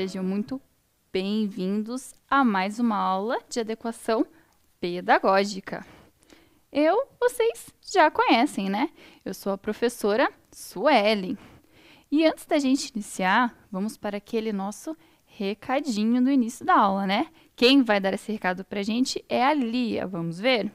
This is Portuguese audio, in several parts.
Sejam muito bem-vindos a mais uma aula de adequação pedagógica. Vocês já conhecem, né? Eu sou a professora Suelen. E antes da gente iniciar, vamos para aquele nosso recadinho do início da aula, né? Quem vai dar esse recado pra gente é a Lia. Vamos ver?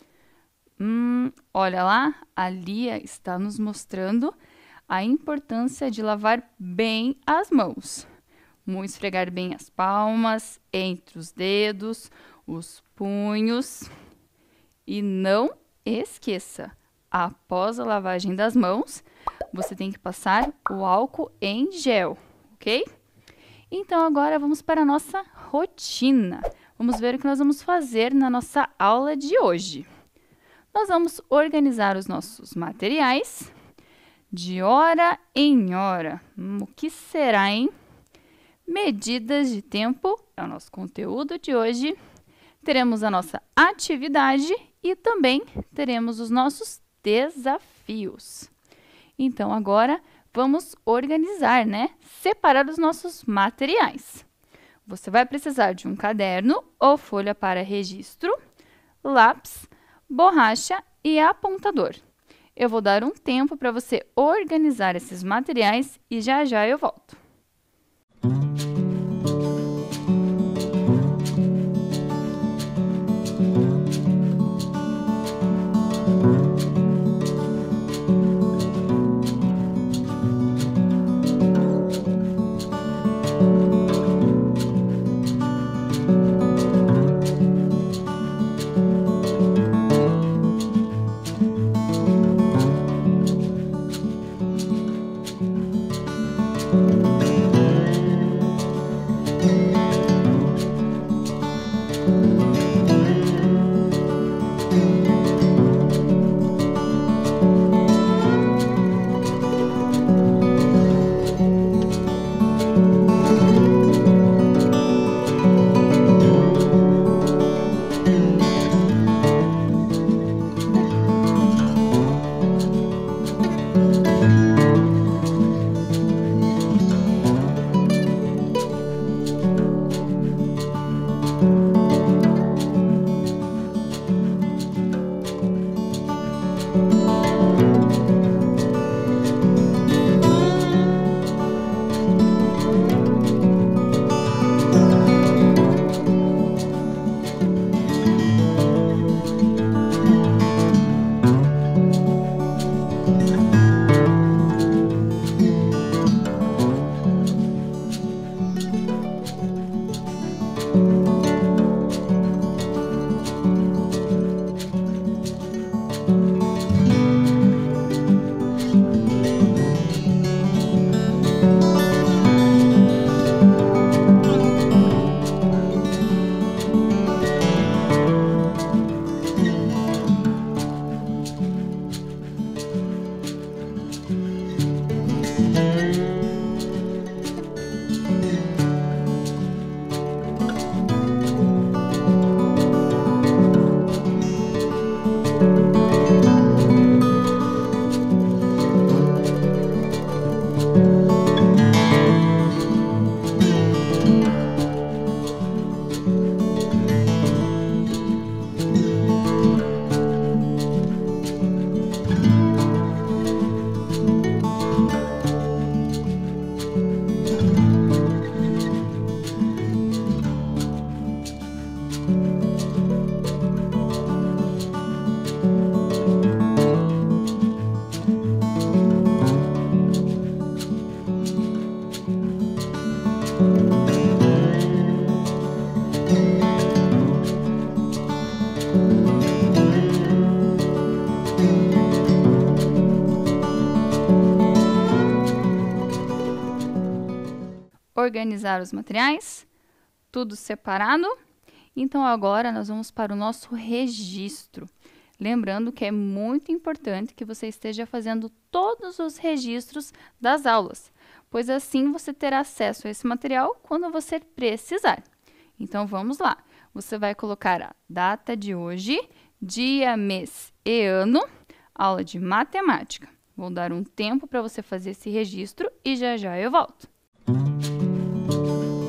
Olha lá, a Lia está nos mostrando a importância de lavar bem as mãos. Esfregar bem as palmas, entre os dedos, os punhos. E não esqueça, após a lavagem das mãos, você tem que passar o álcool em gel, ok? Então, agora vamos para a nossa rotina. Vamos ver o que nós vamos fazer na nossa aula de hoje. Nós vamos organizar os nossos materiais de hora em hora. O que será, hein? Medidas de tempo é o nosso conteúdo de hoje. Teremos a nossa atividade e também teremos os nossos desafios. Então, agora vamos organizar, né? Separar os nossos materiais. Você vai precisar de um caderno ou folha para registro, lápis, borracha e apontador. Eu vou dar um tempo para você organizar esses materiais e já eu volto. Organizar os materiais, tudo separado. Então, agora nós vamos para o nosso registro. Lembrando que é muito importante que você esteja fazendo todos os registros das aulas, pois assim você terá acesso a esse material quando você precisar. Então, vamos lá. Você vai colocar a data de hoje, dia, mês e ano, aula de matemática. Vou dar um tempo para você fazer esse registro e já eu volto.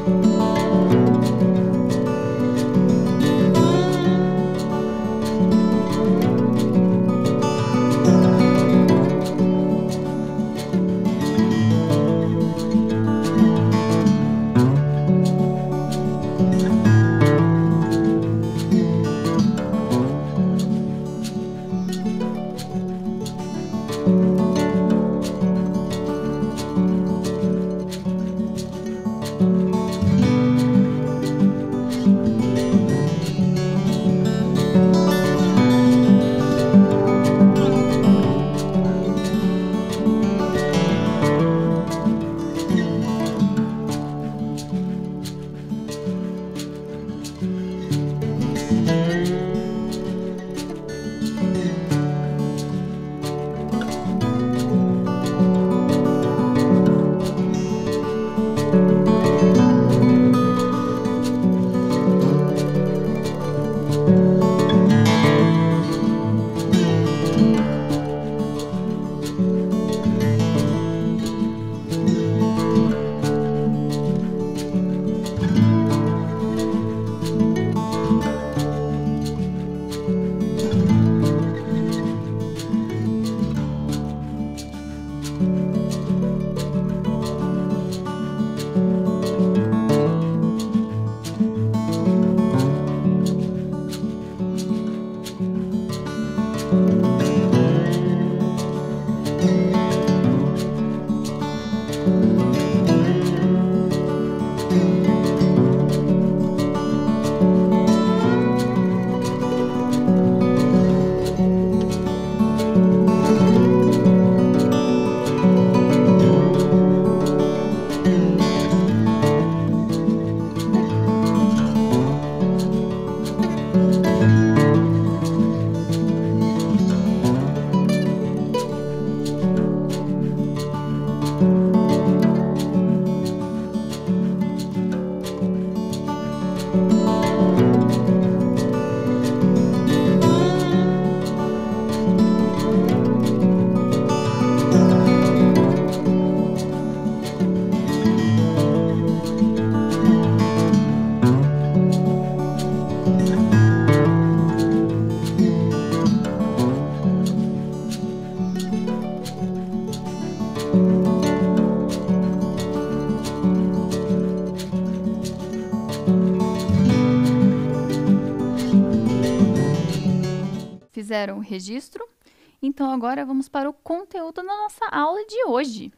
Fizeram o registro? Então agora vamos para o conteúdo da nossa aula de hoje.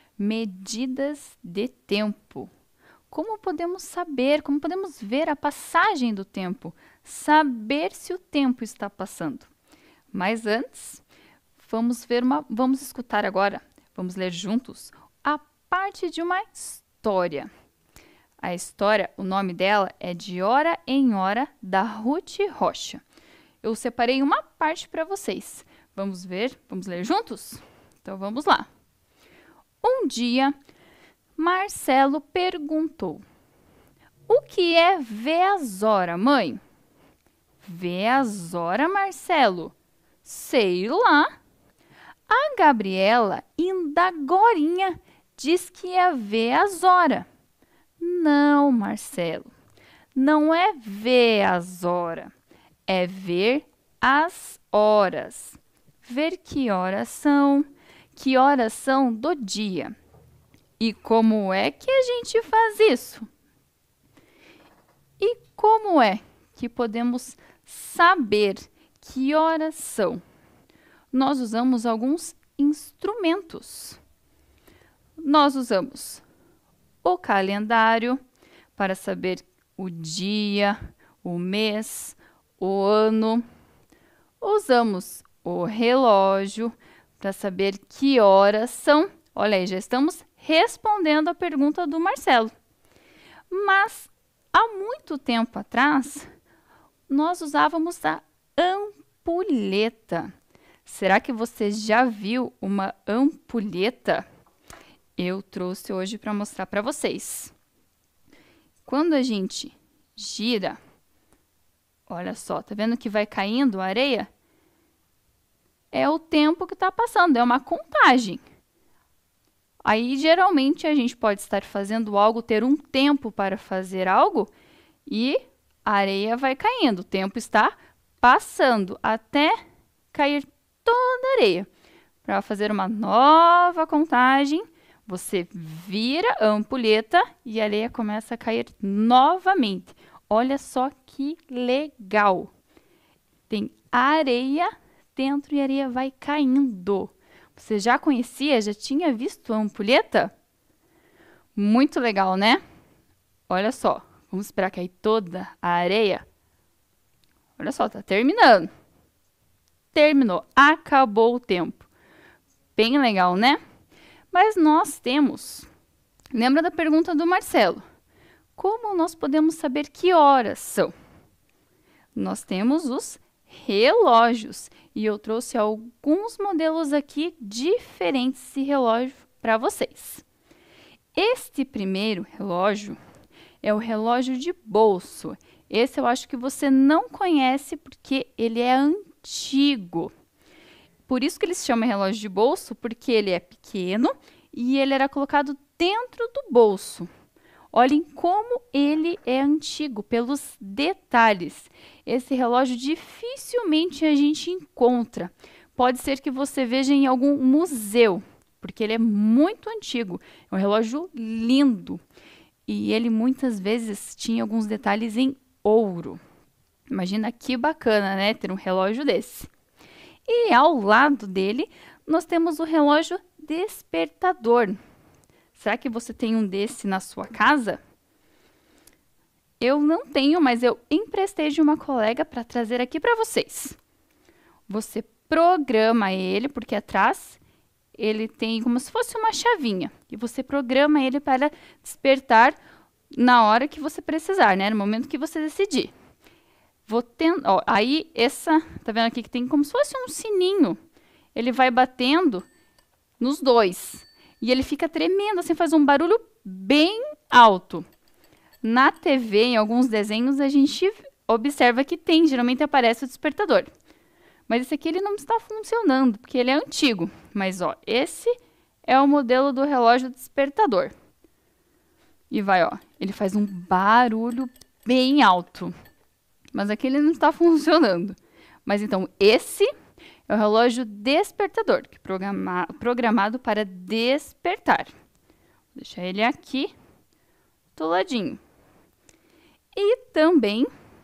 Medidas de tempo. Como podemos saber, como podemos ver a passagem do tempo? Saber se o tempo está passando. Mas antes, vamos escutar agora, vamos ler juntos a parte de uma história. A história, o nome dela é De Hora em Hora, da Ruth Rocha. Eu separei uma parte para vocês. Vamos ver? Vamos ler juntos? Então vamos lá. Um dia, Marcelo perguntou: "O que é ver as horas, mãe?" "Ver as horas, Marcelo? Sei lá." A Gabriela, ainda agorinha, diz que é ver as horas. "Não, Marcelo, não é ver as horas. É ver as horas. Ver que horas são do dia." "E como é que a gente faz isso?" "E como é que podemos saber que horas são?" "Nós usamos alguns instrumentos. Nós usamos o calendário para saber o dia, o mês, o ano. Usamos o relógio para saber que horas são." Olha aí, já estamos respondendo a pergunta do Marcelo. Mas há muito tempo atrás, nós usávamos a ampulheta. Será que você já viu uma ampulheta? Eu trouxe hoje para mostrar para vocês. Quando a gente gira, olha só, tá vendo que vai caindo a areia? É o tempo que está passando, é uma contagem. Aí, geralmente, a gente pode estar fazendo algo, ter um tempo para fazer algo e a areia vai caindo. O tempo está passando até cair toda a areia. Para fazer uma nova contagem, você vira a ampulheta e a areia começa a cair novamente. Olha só que legal! Tem areia dentro e a areia vai caindo. Você já conhecia? Já tinha visto a ampulheta? Muito legal, né? Olha só, vamos esperar cair toda a areia. Olha só, tá terminando. Terminou, acabou o tempo. Bem legal, né? Mas nós temos... Lembra da pergunta do Marcelo? Como nós podemos saber que horas são? Nós temos os relógios. E eu trouxe alguns modelos aqui diferentes de relógio para vocês. Este primeiro relógio é o relógio de bolso. Esse eu acho que você não conhece porque ele é antigo. Por isso que ele se chama relógio de bolso, porque ele é pequeno e ele era colocado dentro do bolso. Olhem como ele é antigo, pelos detalhes. Esse relógio dificilmente a gente encontra. Pode ser que você veja em algum museu, porque ele é muito antigo. É um relógio lindo. E ele muitas vezes tinha alguns detalhes em ouro. Imagina que bacana, né? Ter um relógio desse. E ao lado dele, nós temos o relógio despertador. Será que você tem um desse na sua casa? Eu não tenho, mas eu emprestei de uma colega para trazer aqui para vocês. Você programa ele, porque atrás ele tem como se fosse uma chavinha. E você programa ele para despertar na hora que você precisar, né? No momento que você decidir. Aí, tá vendo aqui que tem como se fosse um sininho. Ele vai batendo nos dois. E ele fica tremendo, assim, faz um barulho bem alto. Na TV, em alguns desenhos, a gente observa que geralmente aparece o despertador. Mas esse aqui ele não está funcionando, porque ele é antigo. Mas, ó, esse é o modelo do relógio despertador. E ele faz um barulho bem alto. Mas aqui ele não está funcionando. Mas então, esse é o relógio despertador, que é programado para despertar. Vou deixar ele aqui do ladinho. E também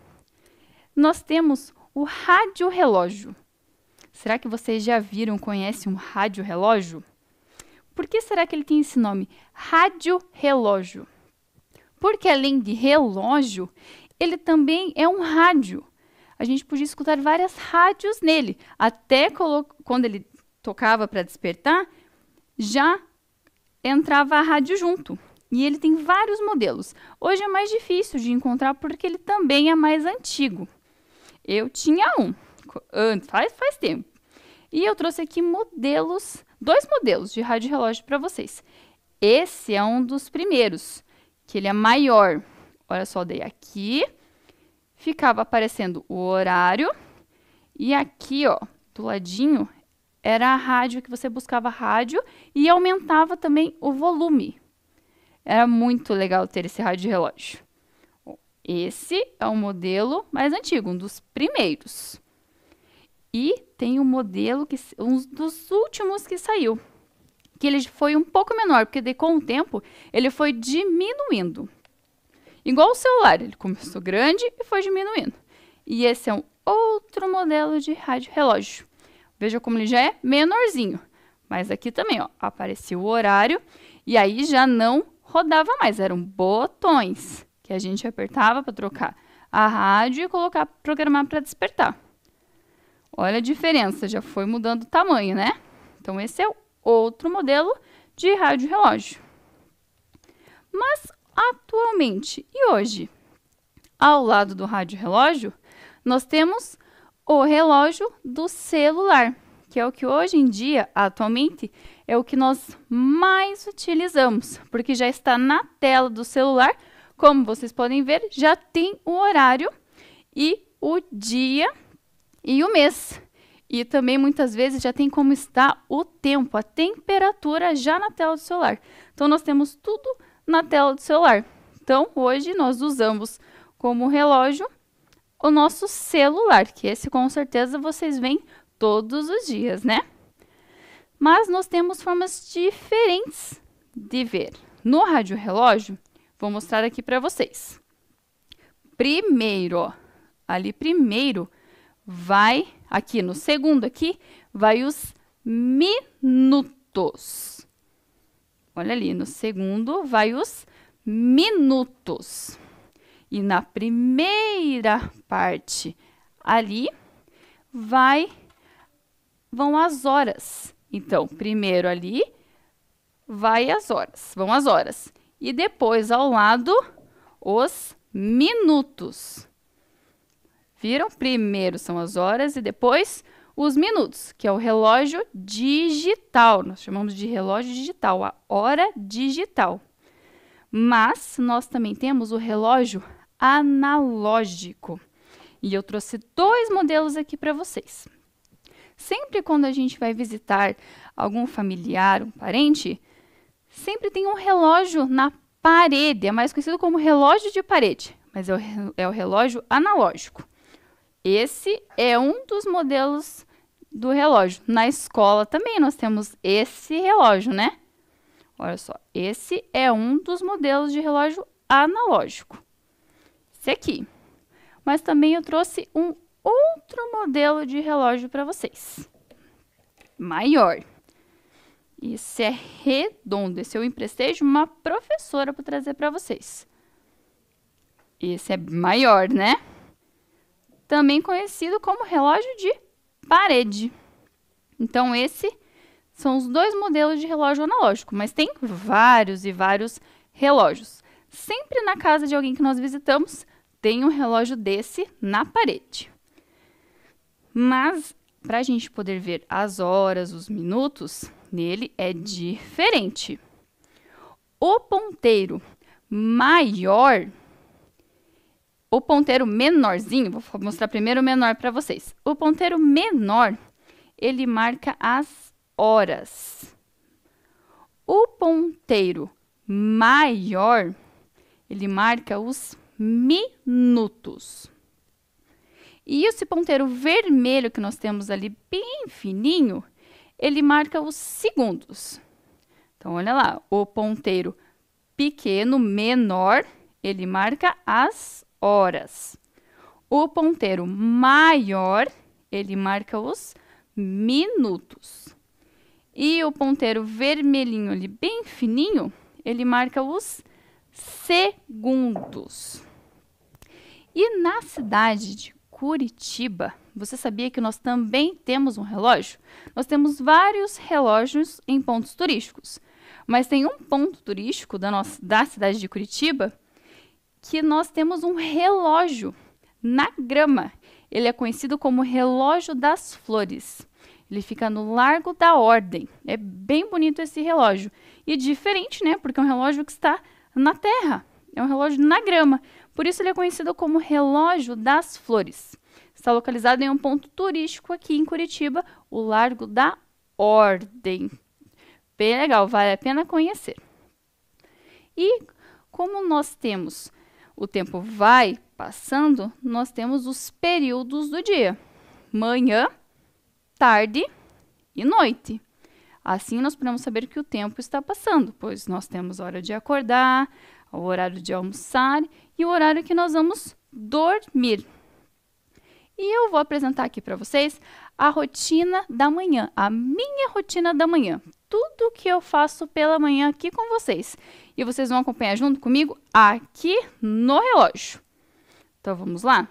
nós temos o rádio-relógio. Será que vocês já viram, conhecem um rádio-relógio? Por que será que ele tem esse nome? Rádio-relógio. Porque além de relógio, ele também é um rádio. A gente podia escutar várias rádios nele. Até quando ele tocava para despertar, já entrava a rádio junto. E ele tem vários modelos. Hoje é mais difícil de encontrar porque ele também é mais antigo. Eu tinha um, faz tempo. E eu trouxe aqui dois modelos de rádio relógio para vocês. Esse é um dos primeiros, que ele é maior. Olha só, dei aqui, ficava aparecendo o horário e aqui, ó, do ladinho, era a rádio que você buscava rádio e aumentava também o volume. Era muito legal ter esse rádio relógio. Esse é um modelo mais antigo, um dos primeiros. E tem um modelo, um dos últimos que saiu, que ele foi um pouco menor, porque com o tempo ele foi diminuindo. Igual o celular, ele começou grande e foi diminuindo. E esse é um outro modelo de rádio relógio. Veja como ele já é menorzinho. Mas aqui também, ó, apareceu o horário e aí já não rodava mais. Eram botões que a gente apertava para trocar a rádio e programar para despertar. Olha a diferença, já foi mudando o tamanho, né? Então, esse é o outro modelo de rádio relógio. Mas atualmente e hoje, ao lado do rádio relógio, nós temos o relógio do celular, que é o que hoje em dia, atualmente, é o que nós mais utilizamos, porque já está na tela do celular, como vocês podem ver, já tem o horário e o dia e o mês. E também muitas vezes já tem como está o tempo, a temperatura já na tela do celular. Então nós temos tudo na tela do celular. Então hoje nós usamos como relógio o nosso celular, que esse com certeza vocês veem todos os dias, né? Mas nós temos formas diferentes de ver. No rádio relógio, vou mostrar aqui para vocês. Primeiro, ó, ali primeiro vai, aqui no segundo aqui, vai os minutos. Olha ali, no segundo vai os minutos. E na primeira parte ali vão as horas. Então, primeiro ali vai as horas, vão as horas. E depois ao lado os minutos. Viram? Primeiro são as horas e depois os minutos, que é o relógio digital. Nós chamamos de relógio digital, a hora digital. Mas nós também temos o relógio analógico. E eu trouxe dois modelos aqui para vocês. Sempre quando a gente vai visitar algum familiar, um parente, sempre tem um relógio na parede. É mais conhecido como relógio de parede, mas é o relógio analógico. Esse é um dos modelos do relógio. Na escola também nós temos esse relógio, né? Olha só, esse é um dos modelos de relógio analógico. Esse aqui. Mas também eu trouxe um outro modelo de relógio para vocês. Maior. Esse é redondo. Esse eu emprestei de uma professora para trazer para vocês. Esse é maior, né? Também conhecido como relógio de parede. Então, esse são os dois modelos de relógio analógico, mas tem vários e vários relógios. Sempre na casa de alguém que nós visitamos, tem um relógio desse na parede. Mas, para a gente poder ver as horas, os minutos, nele é diferente. O ponteiro maior, o ponteiro menorzinho, vou mostrar primeiro o menor para vocês. O ponteiro menor, ele marca as horas. O ponteiro maior, ele marca os minutos. E esse ponteiro vermelho que nós temos ali bem fininho, ele marca os segundos. Então, olha lá, o ponteiro pequeno, menor, ele marca as horas. O ponteiro maior, ele marca os minutos. E o ponteiro vermelhinho ali, bem fininho, ele marca os segundos. E na cidade de Curitiba, você sabia que nós também temos um relógio? Nós temos vários relógios em pontos turísticos, mas tem um ponto turístico da cidade de Curitiba que nós temos um relógio na grama. Ele é conhecido como relógio das flores. Ele fica no Largo da Ordem. É bem bonito esse relógio. E diferente, né? Porque é um relógio que está na terra. É um relógio na grama. Por isso ele é conhecido como relógio das flores. Está localizado em um ponto turístico aqui em Curitiba, o Largo da Ordem. Bem legal, vale a pena conhecer. E como nós temos, o tempo vai passando, nós temos os períodos do dia. Manhã, tarde e noite. Assim nós podemos saber que o tempo está passando, pois nós temos a hora de acordar, o horário de almoçar e o horário que nós vamos dormir. E eu vou apresentar aqui para vocês a rotina da manhã, a minha rotina da manhã. Tudo que eu faço pela manhã aqui com vocês. E vocês vão acompanhar junto comigo aqui no relógio. Então, vamos lá?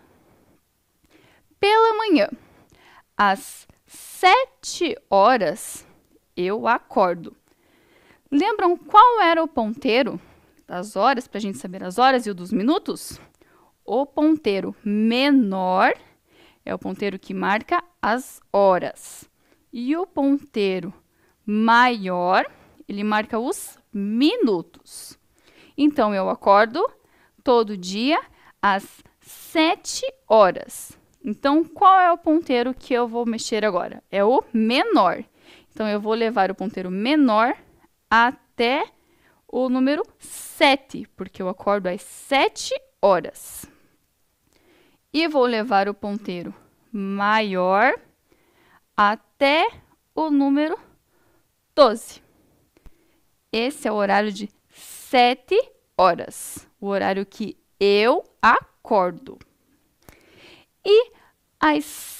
Pela manhã, às 7 horas, eu acordo. Lembram qual era o ponteiro das horas, para a gente saber as horas e o dos minutos? O ponteiro menor é o ponteiro que marca as horas. E o ponteiro maior, ele marca os minutos. Então, eu acordo todo dia às 7 horas. Então, qual é o ponteiro que eu vou mexer agora? É o menor. Então, eu vou levar o ponteiro menor até o número 7, porque eu acordo às 7 horas. E vou levar o ponteiro maior até o número 12. Esse é o horário de 7 horas, o horário que eu acordo. E às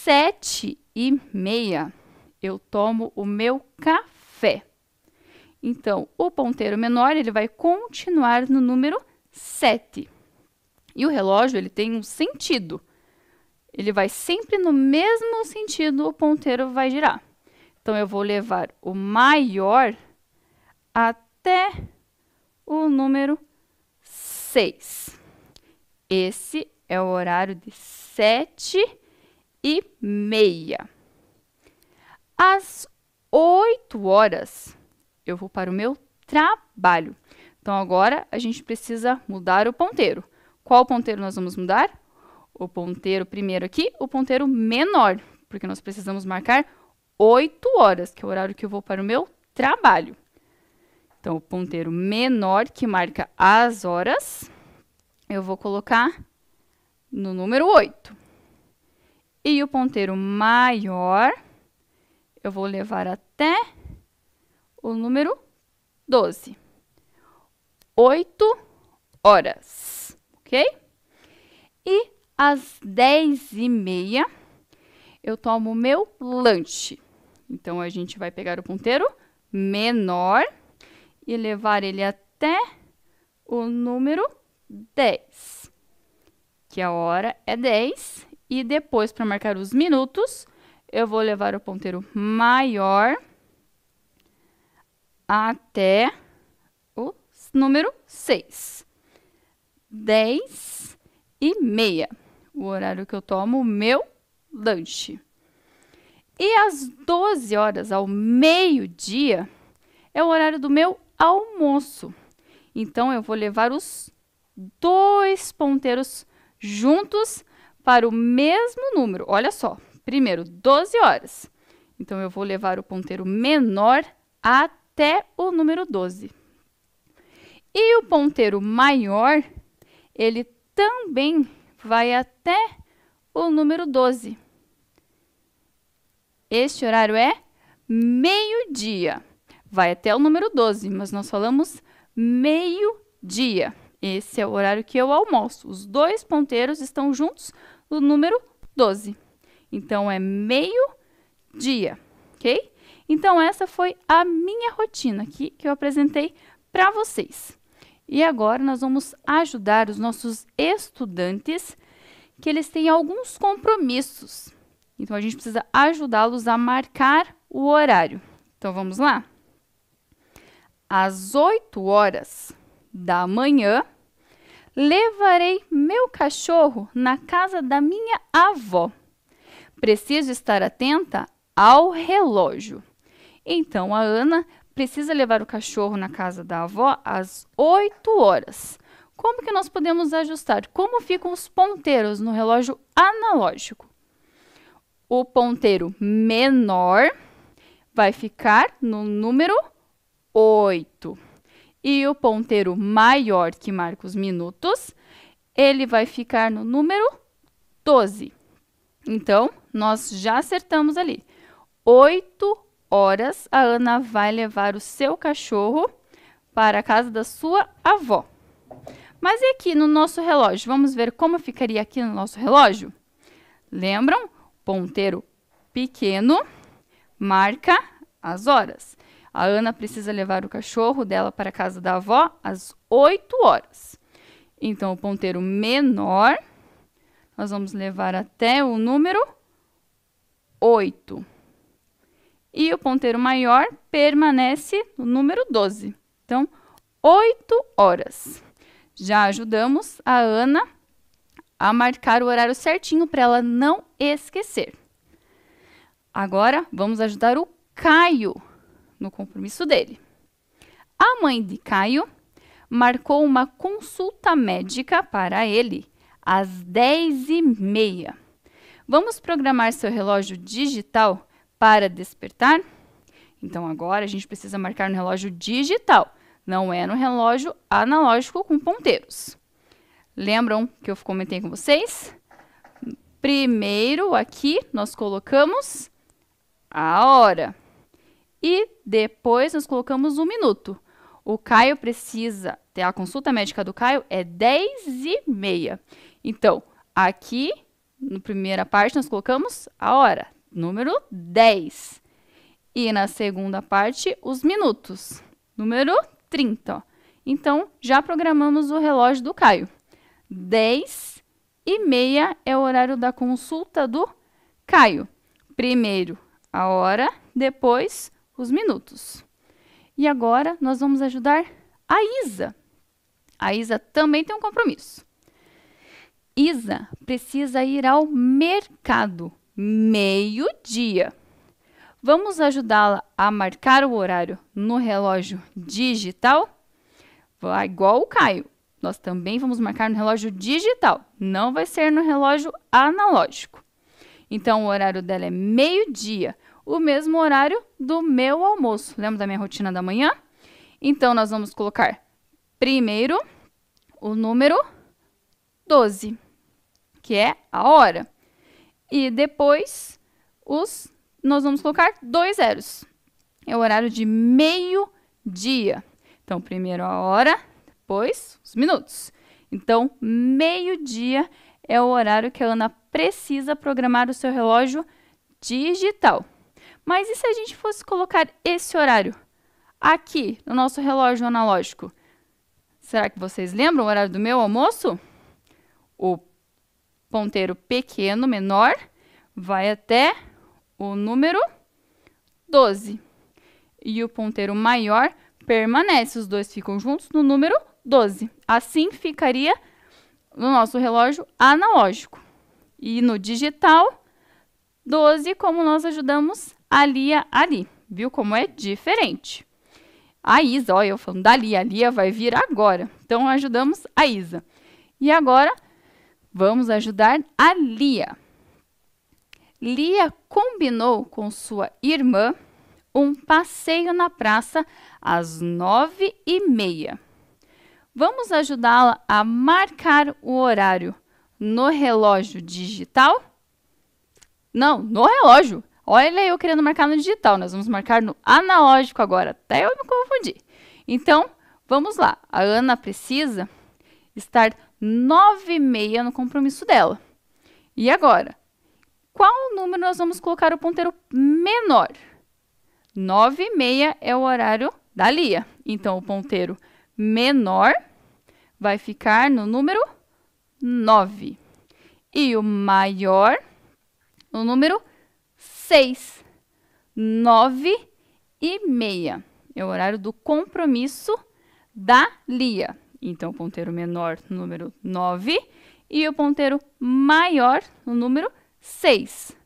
7h30 eu tomo o meu café. Então, o ponteiro menor ele vai continuar no número 7. E o relógio ele tem um sentido. Ele vai sempre no mesmo sentido, o ponteiro vai girar. Então, eu vou levar o maior até o número 6. Esse é o horário de 7h30. Às 8 horas, eu vou para o meu trabalho. Então, agora, a gente precisa mudar o ponteiro. Qual ponteiro nós vamos mudar? O ponteiro primeiro aqui, o ponteiro menor, porque nós precisamos marcar 8 horas, que é o horário que eu vou para o meu trabalho. Então, o ponteiro menor, que marca as horas, eu vou colocar no número 8. E o ponteiro maior, eu vou levar até o número 12. 8 horas, ok? E às 10h30, eu tomo o meu lanche. Então, a gente vai pegar o ponteiro menor e levar ele até o número 10, que a hora é 10. E depois, para marcar os minutos, eu vou levar o ponteiro maior até o número 6. 10h30, o horário que eu tomo o meu lanche. E às 12 horas, ao meio-dia, é o horário do meu almoço. Então, eu vou levar os 2 ponteiros juntos para o mesmo número. Olha só, primeiro 12 horas. Então, eu vou levar o ponteiro menor até o número 12. E o ponteiro maior, ele também vai até o número 12. Este horário é meio-dia. Vai até o número 12, mas nós falamos meio-dia. Esse é o horário que eu almoço. Os 2 ponteiros estão juntos no número 12. Então, é meio-dia, ok? Então, essa foi a minha rotina aqui que eu apresentei para vocês. E agora, nós vamos ajudar os nossos estudantes que eles têm alguns compromissos. Então, a gente precisa ajudá-los a marcar o horário. Então, vamos lá? Às 8 horas da manhã, levarei meu cachorro na casa da minha avó. Preciso estar atenta ao relógio. Então, a Ana precisa levar o cachorro na casa da avó às 8 horas. Como que nós podemos ajustar? Como ficam os ponteiros no relógio analógico? O ponteiro menor vai ficar no número 8. E o ponteiro maior, que marca os minutos, ele vai ficar no número 12. Então, nós já acertamos ali. 8 horas, a Ana vai levar o seu cachorro para a casa da sua avó. Mas e aqui no nosso relógio? Vamos ver como ficaria aqui no nosso relógio? Lembram? Ponteiro pequeno marca as horas. A Ana precisa levar o cachorro dela para a casa da avó às 8 horas. Então, o ponteiro menor, nós vamos levar até o número 8. E o ponteiro maior permanece no número 12. Então, 8 horas. Já ajudamos a Ana a marcar o horário certinho para ela não esquecer. Agora, vamos ajudar o Caio no compromisso dele. A mãe de Caio marcou uma consulta médica para ele às 10h30. Vamos programar seu relógio digital para despertar? Então, agora a gente precisa marcar no relógio digital, não é no relógio analógico com ponteiros. Lembram que eu comentei com vocês? Primeiro, aqui, nós colocamos a hora. E depois, nós colocamos o minuto. O Caio precisa ter a consulta médica do Caio é 10h30. Então, aqui, na primeira parte, nós colocamos a hora, número 10. E na segunda parte, os minutos, número 30. Ó. Então, já programamos o relógio do Caio. 10h30 é o horário da consulta do Caio. Primeiro, a hora, depois, os minutos. E agora, nós vamos ajudar a Isa. A Isa também tem um compromisso. Isa precisa ir ao mercado, meio-dia. Vamos ajudá-la a marcar o horário no relógio digital? Vai igual o Caio. Nós também vamos marcar no relógio digital. Não vai ser no relógio analógico. Então, o horário dela é meio-dia. O mesmo horário do meu almoço. Lembra da minha rotina da manhã? Então, nós vamos colocar primeiro o número 12, que é a hora. E depois, nós vamos colocar 2 zeros. É o horário de meio-dia. Então, primeiro a hora, depois os minutos. Então, meio-dia é o horário que a Ana precisa programar o seu relógio digital. Mas e se a gente fosse colocar esse horário aqui no nosso relógio analógico? Será que vocês lembram o horário do meu almoço? O ponteiro pequeno, menor, vai até o número 12. E o ponteiro maior permanece, os dois ficam juntos no número 12. Assim ficaria no nosso relógio analógico. E no digital, 12, como nós ajudamos a Lia ali. Viu como é diferente? A Isa, olha, eu falando da Lia, a Lia vai vir agora. Então, ajudamos a Isa. E agora, vamos ajudar a Lia. Lia combinou com sua irmã um passeio na praça às 9h30. Vamos ajudá-la a marcar o horário no relógio digital? Não, no relógio. Olha eu querendo marcar no digital. Nós vamos marcar no analógico agora. Até eu me confundi. Então, vamos lá. A Ana precisa estar 9h30 no compromisso dela. E agora? Qual número nós vamos colocar o ponteiro menor? 9h30 é o horário da Lia. Então, o ponteiro menor vai ficar no número 9. E o maior, no número 6. 9h30 é o horário do compromisso da Lia. Então, o ponteiro menor, número 9, e o ponteiro maior, no número 6.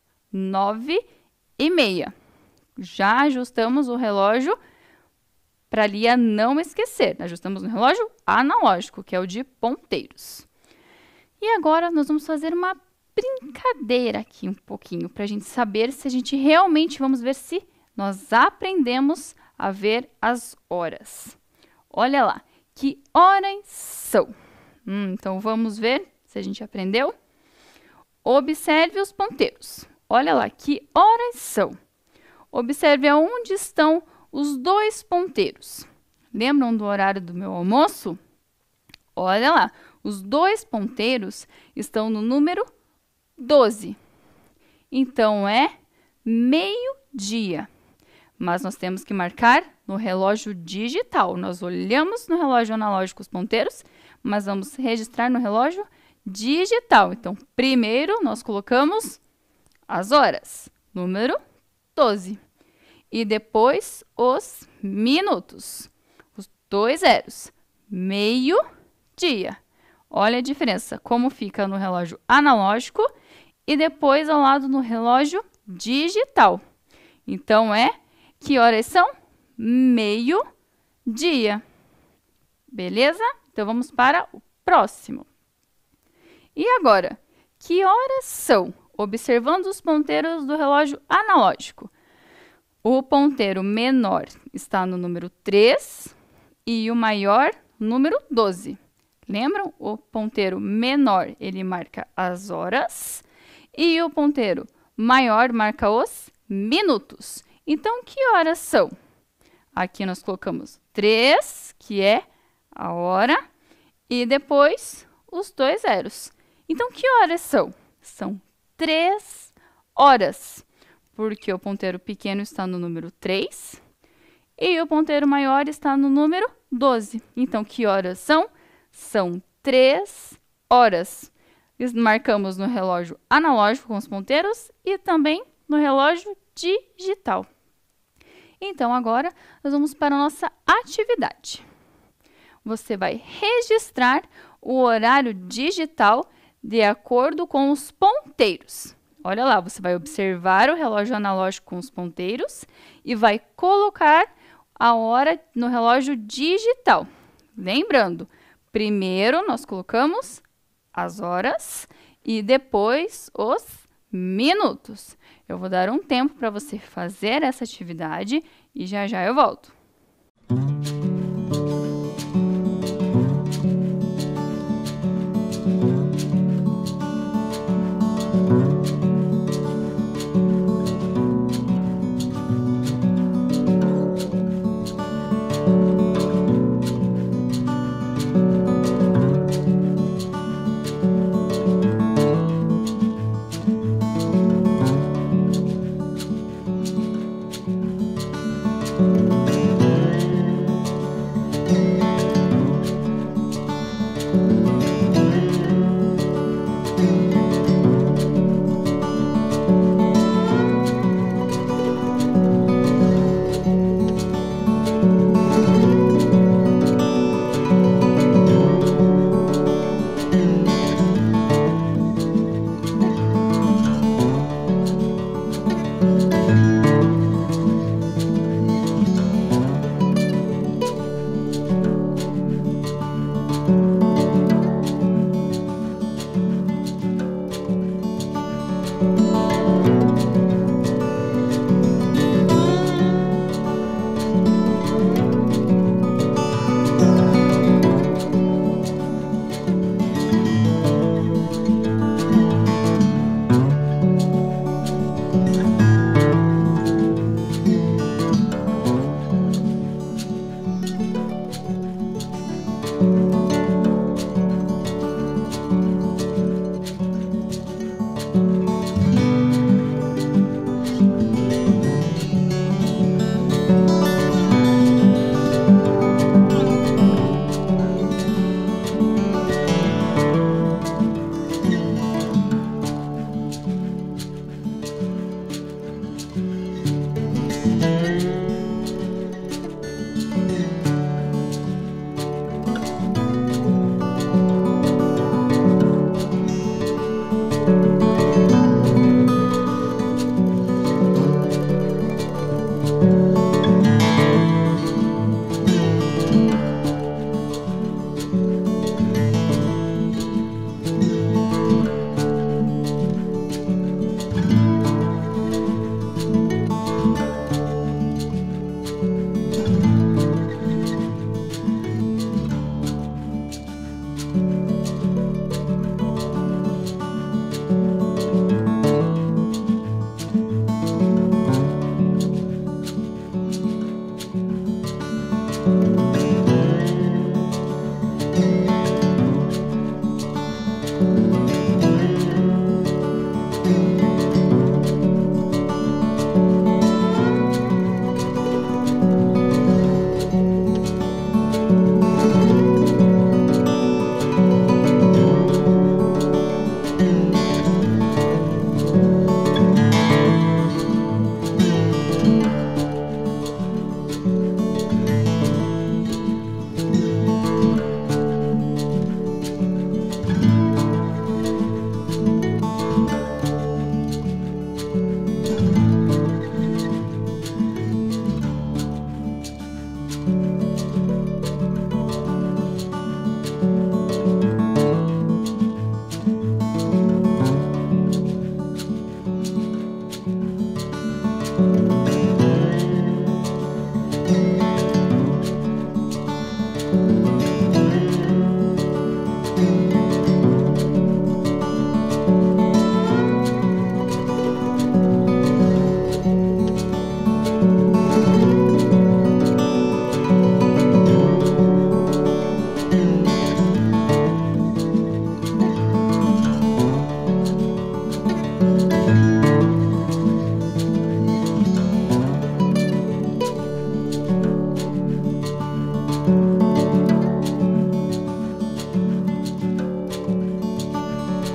9h30. Já ajustamos o relógio para a Lia não esquecer. Ajustamos no relógio analógico, que é o de ponteiros. E agora, nós vamos fazer uma brincadeira aqui um pouquinho, para a gente saber se a gente realmente, vamos ver se nós aprendemos a ver as horas. Olha lá, que horas são? Então, vamos ver se a gente aprendeu. Observe os ponteiros. Olha lá, que horas são? Observe aonde estão os dois ponteiros. Lembram do horário do meu almoço? Olha lá, os dois ponteiros estão no número 12. Então, é meio-dia. Mas nós temos que marcar no relógio digital. Nós olhamos no relógio analógico os ponteiros, mas vamos registrar no relógio digital. Então, primeiro nós colocamos as horas, número 12. E depois os minutos, os 2 zeros, meio-dia. Olha a diferença, como fica no relógio analógico e depois ao lado no relógio digital. Então, que horas são? Meio-dia. Beleza? Então, vamos para o próximo. E agora, que horas são? observando os ponteiros do relógio analógico. O ponteiro menor está no número 3 e o maior, número 12. Lembram? O ponteiro menor, ele marca as horas e o ponteiro maior marca os minutos. Então, que horas são? Aqui nós colocamos 3, que é a hora, e depois os 2 zeros. Então, que horas são? São 3 horas, porque o ponteiro pequeno está no número 3 e o ponteiro maior está no número 12. Então, que horas são? São 3 horas. Marcamos no relógio analógico com os ponteiros e também no relógio digital. Então, agora, nós vamos para a nossa atividade. Você vai registrar o horário digital de acordo com os ponteiros. Olha lá, você vai observar o relógio analógico com os ponteiros e vai colocar a hora no relógio digital. Lembrando, primeiro nós colocamos as horas e depois os minutos. Eu vou dar um tempo para você fazer essa atividade e já já eu volto.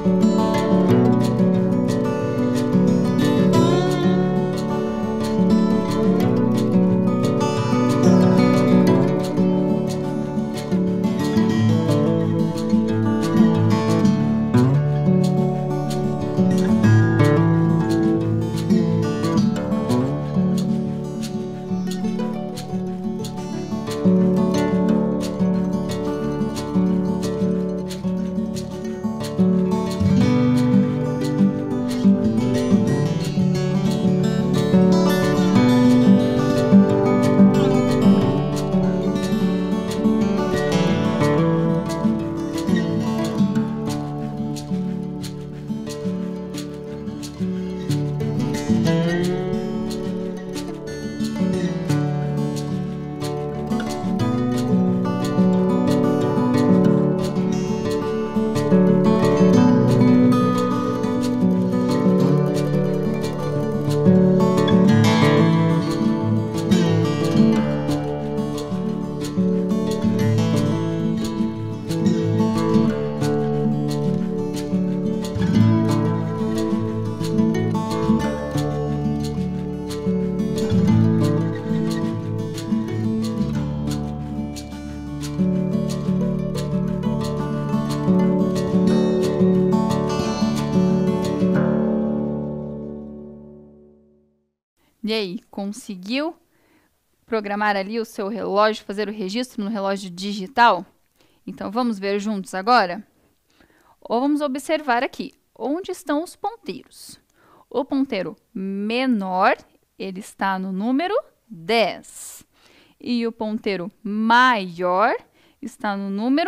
E aí, conseguiu programar ali o seu relógio, fazer o registro no relógio digital? Então, vamos ver juntos agora? Ou vamos observar aqui, onde estão os ponteiros? O ponteiro menor, ele está no número 10. E o ponteiro maior está no número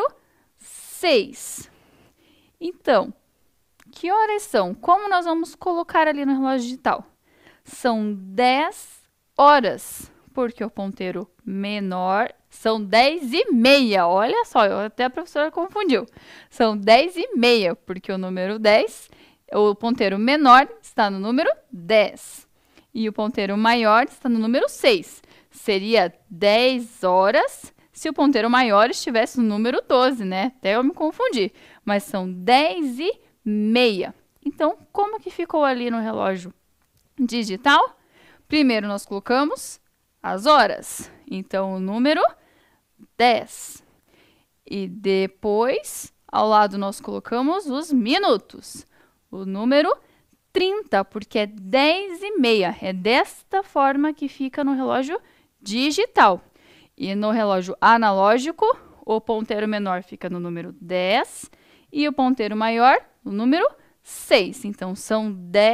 6. Então, que horas são? Como nós vamos colocar ali no relógio digital? São 10 horas, porque o ponteiro menor são 10h30. Olha só, até a professora confundiu. São 10h30, porque o número 10, o ponteiro menor está no número 10. E o ponteiro maior está no número 6. Seria 10 horas se o ponteiro maior estivesse no número 12, né? Até eu me confundi. Mas são 10h30. Então, como que ficou ali no relógio digital? Primeiro nós colocamos as horas. Então, o número 10. E depois, ao lado, nós colocamos os minutos. O número 30, porque é 10h30. É desta forma que fica no relógio digital. E no relógio analógico, o ponteiro menor fica no número 10 e o ponteiro maior no número 6. Então, são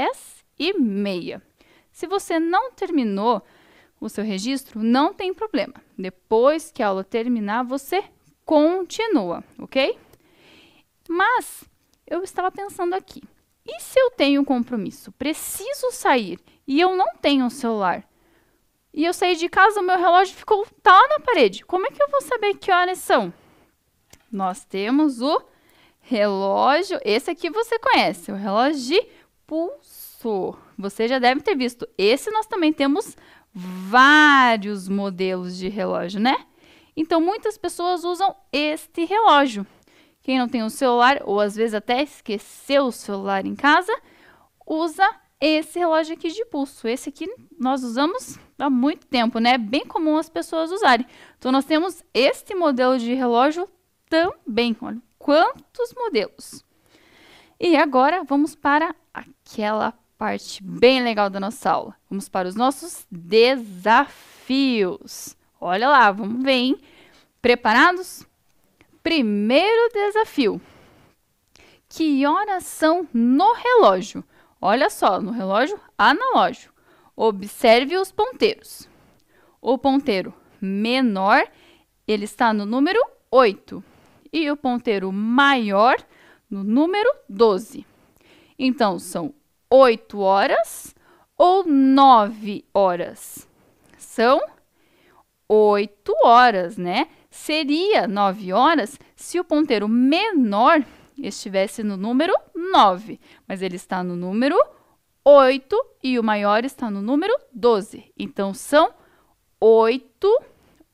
10h30. Se você não terminou o seu registro, não tem problema. Depois que a aula terminar, você continua, ok? Mas eu estava pensando aqui, e se eu tenho um compromisso, preciso sair e eu não tenho um celular? E eu saí de casa, o meu relógio tá lá na parede. Como é que eu vou saber que horas são? Nós temos o relógio, esse aqui você conhece, o relógio de pulso. Você já deve ter visto. Esse nós também temos vários modelos de relógio, né? Então, muitas pessoas usam este relógio. Quem não tem um celular, ou às vezes até esqueceu o celular em casa, usa esse relógio aqui de pulso. Esse aqui nós usamos há muito tempo, né? É bem comum as pessoas usarem. Então, nós temos este modelo de relógio também. Olha quantos modelos. E agora, vamos para aquela parte bem legal da nossa aula. Vamos para os nossos desafios. Olha lá, vamos ver, hein? Preparados? Primeiro desafio. Que horas são no relógio? Olha só, no relógio analógico. Observe os ponteiros. O ponteiro menor, ele está no número 8. E o ponteiro maior, no número 12. Então, são 8 horas ou 9 horas? São 8 horas, né? Seria 9 horas se o ponteiro menor estivesse no número 9, mas ele está no número 8 e o maior está no número 12. Então, são 8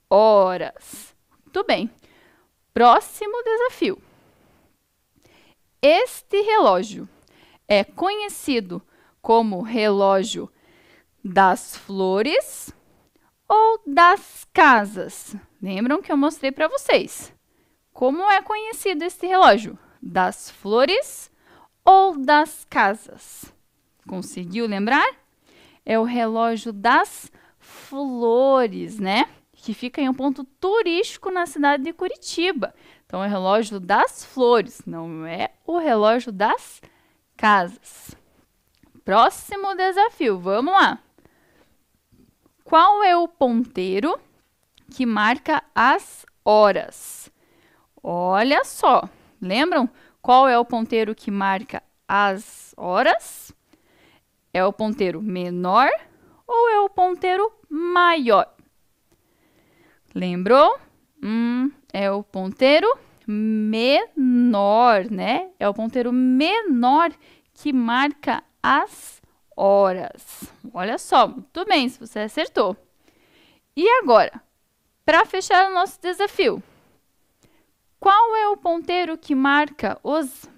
horas. Muito bem. Próximo desafio. Este relógio é conhecido como relógio das flores ou das casas? Lembram que eu mostrei para vocês? Como é conhecido este relógio? Das flores ou das casas? Conseguiu lembrar? É o relógio das flores, né? Que fica em um ponto turístico na cidade de Curitiba. Então, é o relógio das flores, não é o relógio das casas. Próximo desafio, vamos lá. Qual é o ponteiro que marca as horas? Olha só, lembram qual é o ponteiro que marca as horas? É o ponteiro menor ou é o ponteiro maior? Lembrou? É o ponteiro menor, né? É o ponteiro menor que marca as horas. Olha só, muito bem, se você acertou. E agora, para fechar o nosso desafio, qual é o ponteiro que marca os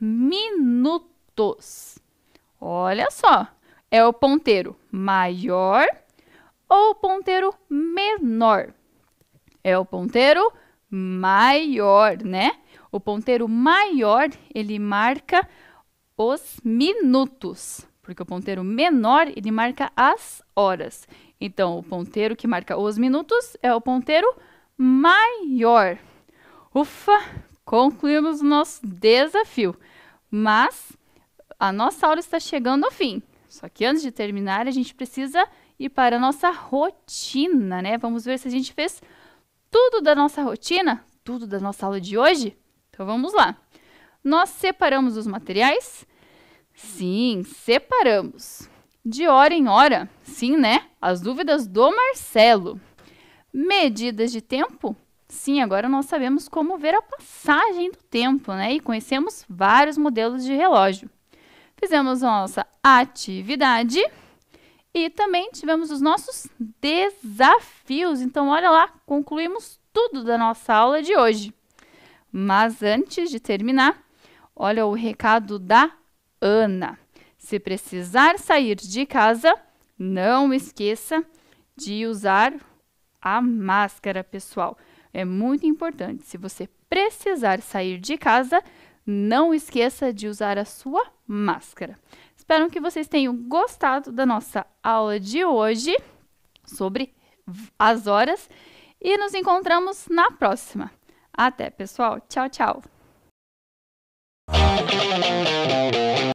minutos? Olha só, é o ponteiro maior ou o ponteiro menor? É o ponteiro maior, né? O ponteiro maior, ele marca os minutos, porque o ponteiro menor, ele marca as horas. Então, o ponteiro que marca os minutos é o ponteiro maior. Ufa, concluímos o nosso desafio. Mas a nossa aula está chegando ao fim. Só que antes de terminar, a gente precisa ir para a nossa rotina, né? Vamos ver se a gente fez tudo da nossa rotina, tudo da nossa aula de hoje. Então, vamos lá. Nós separamos os materiais? Sim, separamos. De hora em hora? Sim, né? As dúvidas do Marcelo. Medidas de tempo? Sim, agora nós sabemos como ver a passagem do tempo, né? E conhecemos vários modelos de relógio. Fizemos a nossa atividade e também tivemos os nossos desafios. Então, olha lá, concluímos tudo da nossa aula de hoje. Mas antes de terminar, olha o recado da Ana. Se precisar sair de casa, não esqueça de usar a máscara, pessoal. É muito importante. Se você precisar sair de casa, não esqueça de usar a sua máscara. Espero que vocês tenham gostado da nossa aula de hoje sobre as horas e nos encontramos na próxima. Até, pessoal. Tchau, tchau.